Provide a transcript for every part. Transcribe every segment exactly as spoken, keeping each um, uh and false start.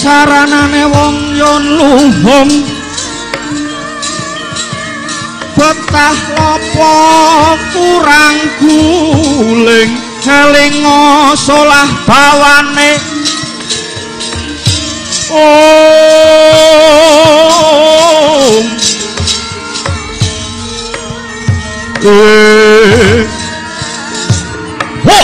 saranane wong yen luhung betah lopo kurang guling kelingo solah bawane oh eh ho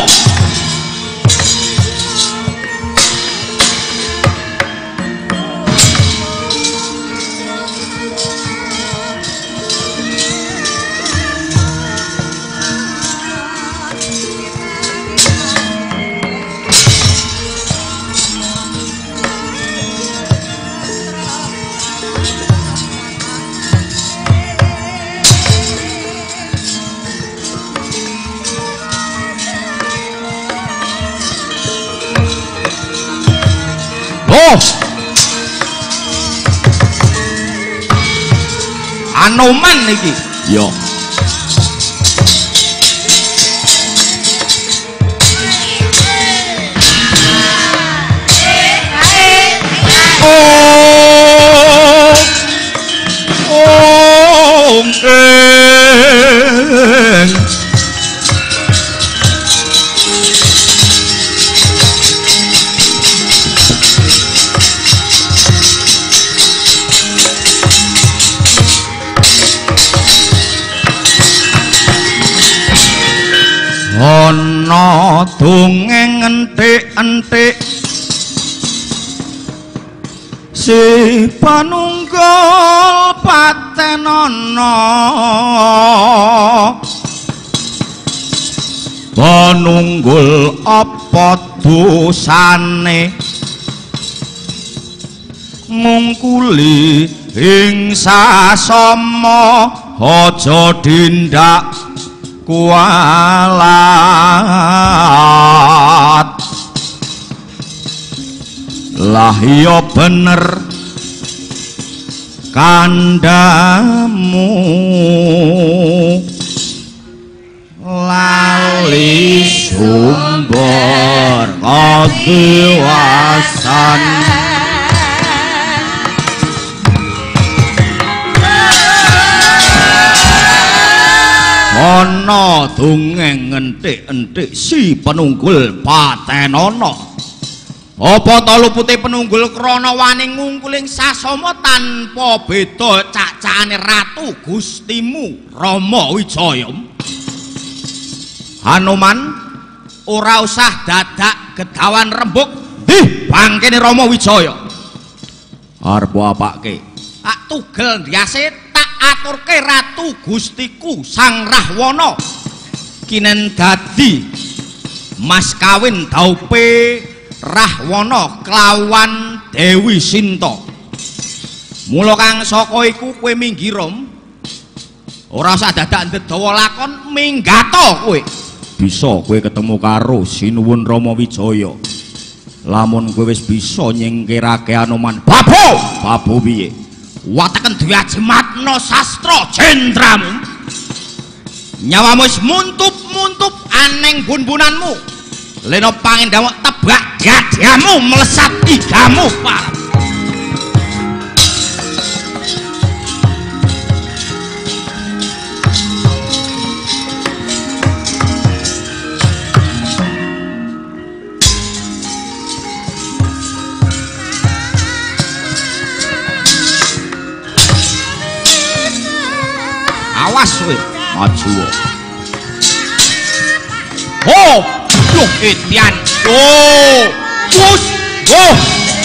Anoman iki yo oh oh eh ana dongeng entik-entik si panunggal patenana panunggul apa dosane ngungkuli ing sasama aja dindak kualat lah iya bener kandamu lali sumber kedewasan ana dongeng entik-entik si penunggul patenana apa ta lupute penunggul krana wani ngungkuling sasama tanpa beda cacahane ratu Gustimu Rama Wijaya Hanuman ora usah dadak gedawan rembug ih bangkene Rama Wijaya arep apake tak tugel ndiase aturke ratu Gustiku Sang Rahwana kinen dadi mas kawin daupe Rahwana kelawan Dewi Sinta mula kang saka iku kowe minggirom ora usah dadak ndedawa lakon minggato kowe bisa kowe ketemu karo Sinuwun Rama Wijaya lamun kowe wis bisa nyingkirake Anoman babo babo piye wataken diajematna sastra jendramu nyawamu wis muntup-muntup aneng bun-bunanmu lena pangendamu tebak gadamu melesat igamu parah awas we maju oh loh itian oh bus oh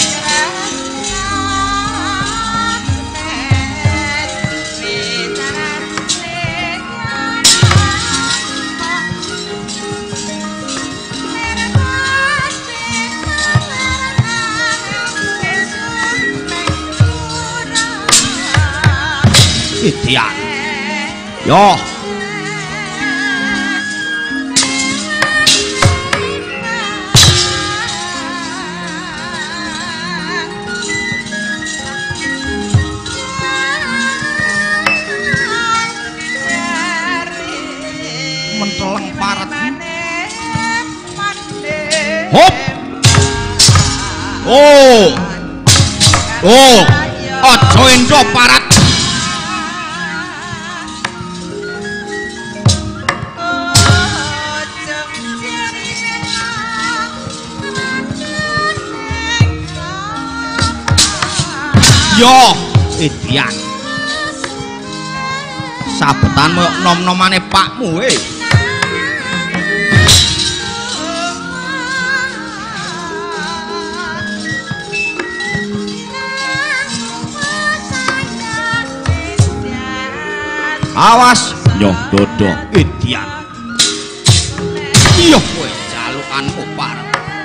itian yo menteleng paret hop oh Oh, aja enco parat. Yo, Edian. Sabetanmu nom-nomane pakmu eh. Awas nyoh dodo Edian. Iya kowe jalukanmu parep.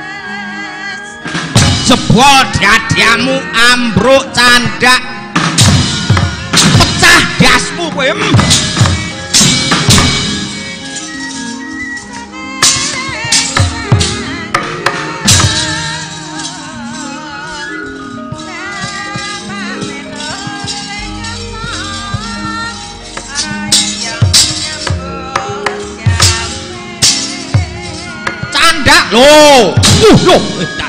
Jebol dadiamu ambruk candak. Pecah dasmu kowe. Candak lho. Uh lho edan.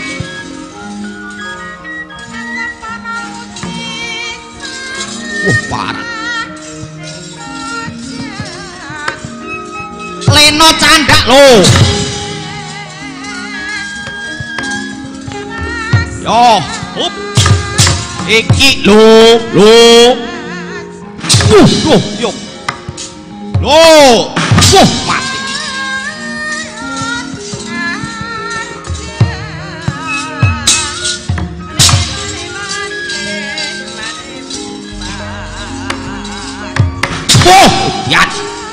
Wah parah. Leno candak lho. Yo, up. Iki lho, lho. Uh, lho, yo. Lho, wah mati. Oh, ya.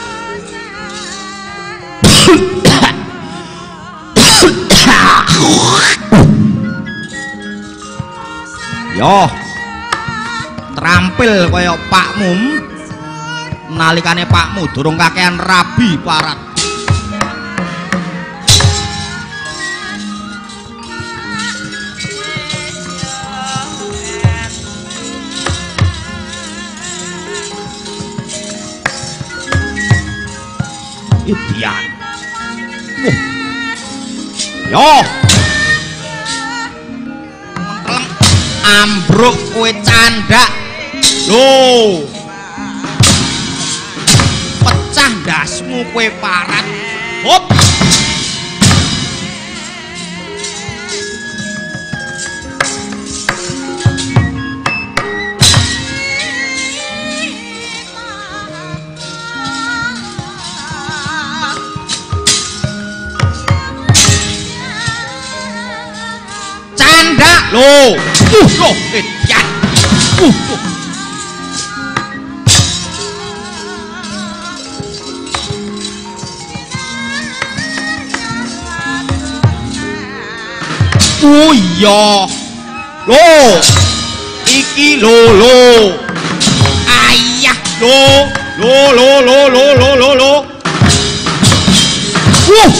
Yo. Terampil kaya pakmu. Nalikane pakmu durung kakean rabi parat. Edian. Uh. Yo. Menteleng ambruk kowe candak. Lho. Pecah dasmu kowe parat. Hop. Lho, uh, lho, Edian. Uh, uh. Oh iya. Lho. Iki lho lho. Ayah lho. Lho lho lho lho lho lho lho. Uh.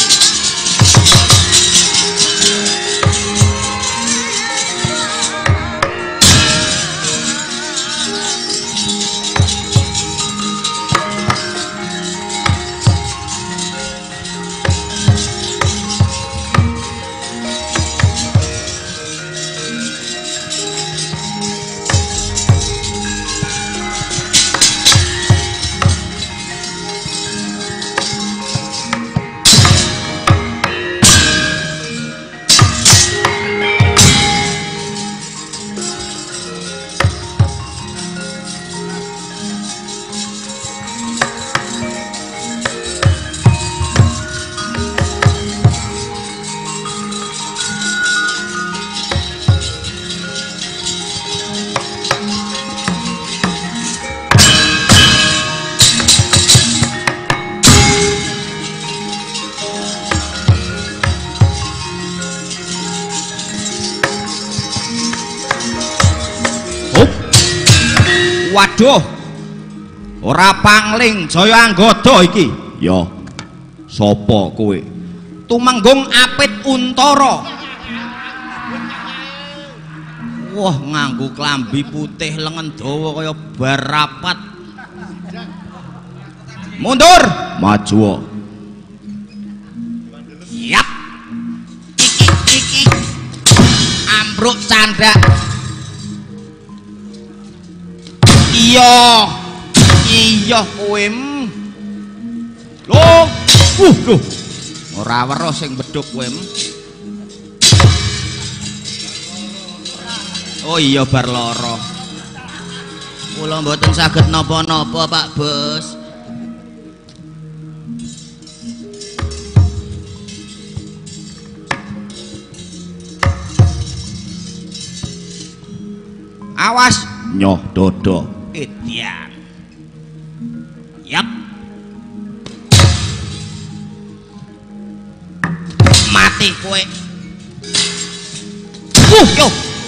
Waduh, ora pangling jaya anggodo iki. Ya, sapa kowe? Tumenggung Apit Untara. Wah, nganggo klambi putih lengen dawa kaya bar rapat. Mundur, maju. Yap. Iki iki ambruk candak. iya kowe lho uh lho ora weruh sing bedhug kowe oh iya bar lara kula mboten saged napa-napa Pak Bos. Awas nyoh dodo Edian. Yap. Mati kowe. Uh, yo.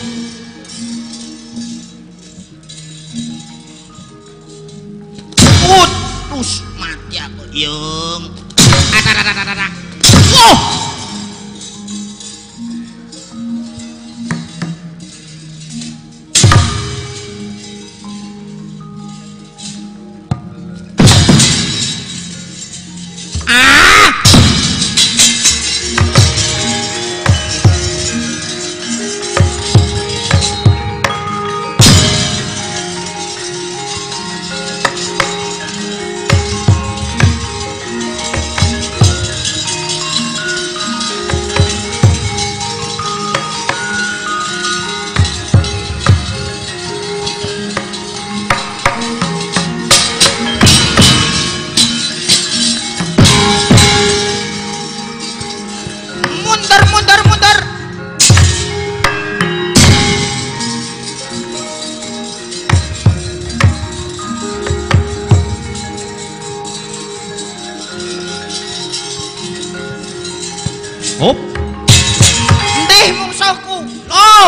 Putus mati aku, yung. Ataratarara. Wah. Hop. Ndih musuhku. Loh.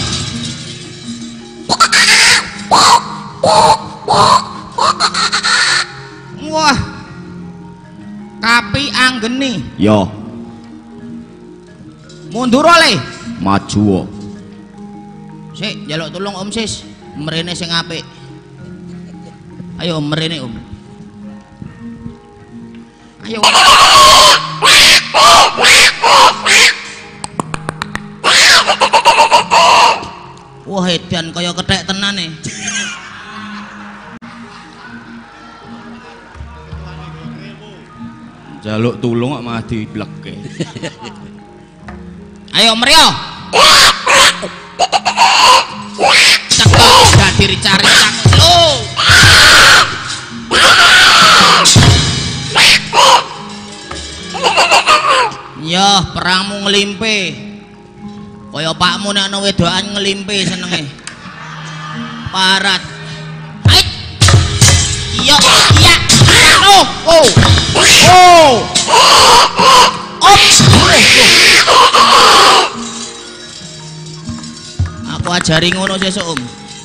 Wah. Kapi anggeni. Yo. Mundur oleh. Maju. Sik, njaluk tulung Om Sis. Mrene sing apik. Ayo mrene Om. Ayo. Wah edan kaya kethek tenan nih. Jaluk tulung kok malah diblekke. Ayo mryo. Cekok dadi rica-rica lho. Yo perangmu ngelimpe. Kaya pakmu nek ana wedokan ngelimpe senenge. Parat. Ait. Iya, iya. Oh, oh. Oh. Op. Aku ajari ngono sesuk, Om.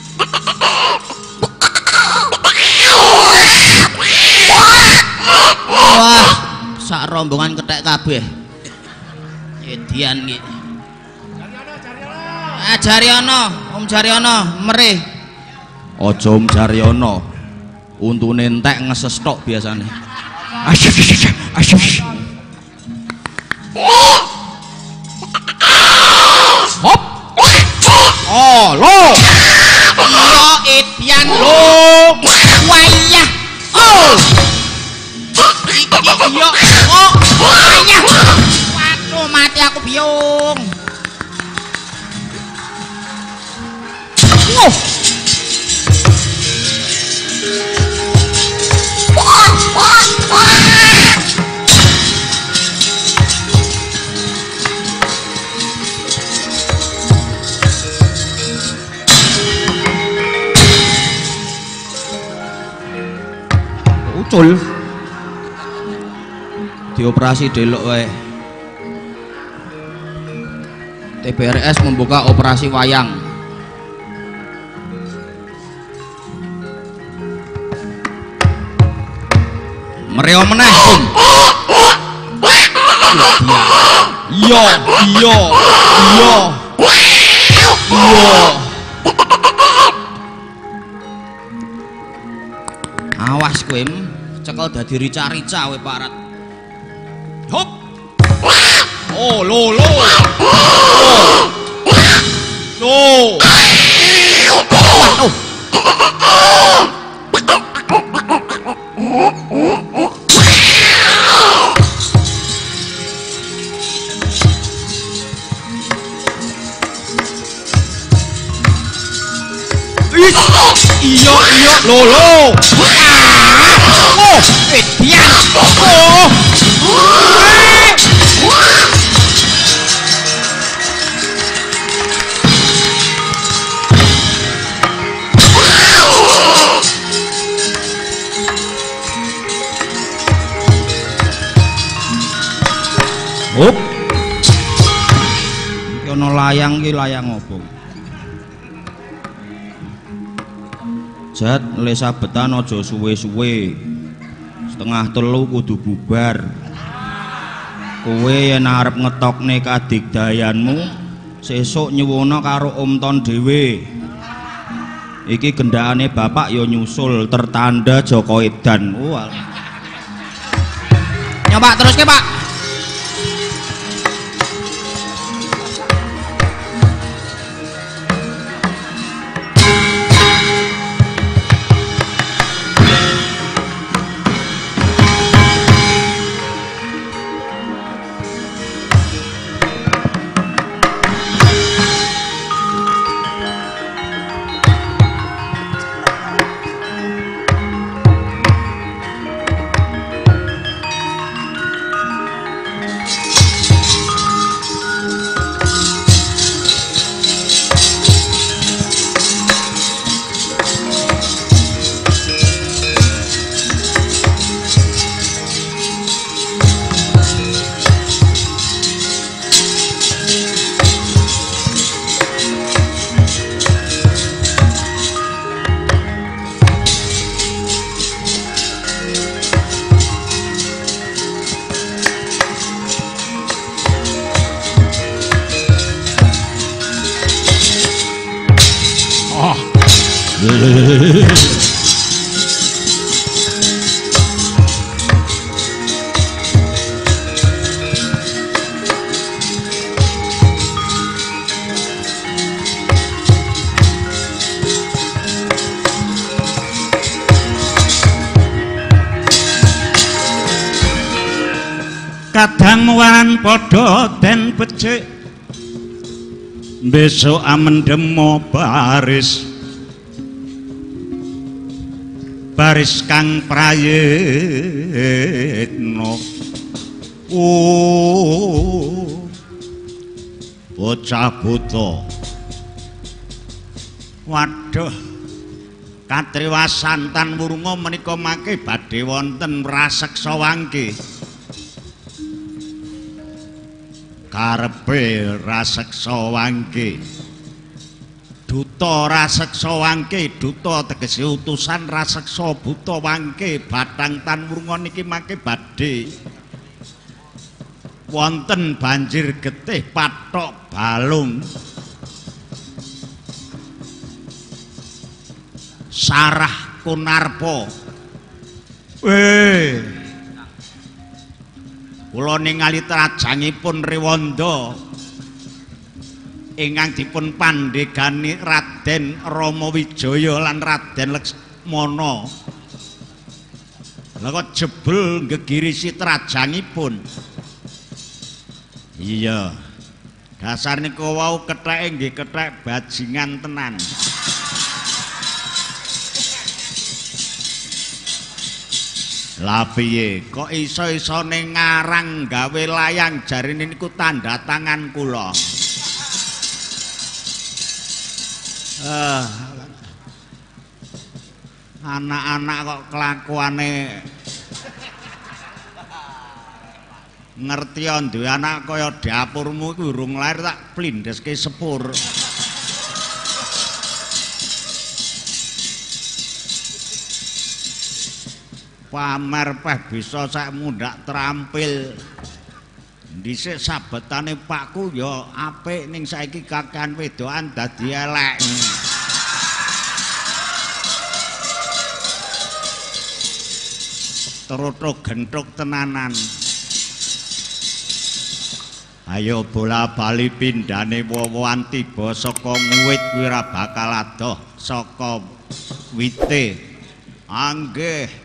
Wah, sak rombongan kethek kabeh. Edian iki. Ah Jaryono, Om Jaryono, merih. Aja Om Jaryono. Untune entek ngeses tok biasane. Asyik asyik asyik. Hop. Oh, lo. Iya Edian lo. Wayah. Oh. Iki iya. Oh, wayah. Waduh, mati aku biung. Wow. Ucul. Dioperasi delok wae. T B R S membuka operasi wayang. Mereo meneh, Om. Iya, iya, iya. Iya. Awas kowe, cekel dadi rica-rica kowe parat. Hop. Oh, lo lo. Lo. Waduh. Iya iya lho lho. Oh, edian. Oh. Hop. Iki ana layang iki layang opo? Jat le sabetan aja suwe-suwe. Setengah telu kudu bubar. Kowe yen arep ngetokne kadigdayanmu, sesuk nyuwuna karo Om Ton dhewe. Iki gendakane bapak ya nyusul tertanda Joko Edan. Oh. Nyoba terus ke, Pak. Kadang waran padha den becik besok amendemo baris baris kang prayitno. Oh bocah buta, waduh katriwasan Tan Wurunga menika mangke badhe wonten raseksa wangke. Karepe raseksa wangke, duta raseksa wangke, duta tegese utusan raseksa buta wangke Bathang Tan Wurunga niki mangke badhe wonten banjir getih pathok balung Sarah Kunarpa. Eh kula ningali trajangipun Rewanda ingkang dipun pandhegani Raden Rama Wijaya lan Raden Laksmana. Lha kok jebul gegirisi trajangipun. Iya. Dasar niku wau ketheke nggih kethek bajingan tenan. Lah piye kok iso-isone ngarang gawe layang jarine niku tanda tangan kula. Eh anak-anak kok kelakuane ngerti duwe anak kaya dapurmu iku urung lair tak blindeske sepur. Pamer peh bisa sak mundak terampil. Dhisik sabetane pakku ya apik ning saiki kakean wedokan dadi elek. Terutuk gentuk tenanan. Ayo bola bali pindhane wowoan tiba saka nguwit kuwi ora bakal adoh saka wite. Anggih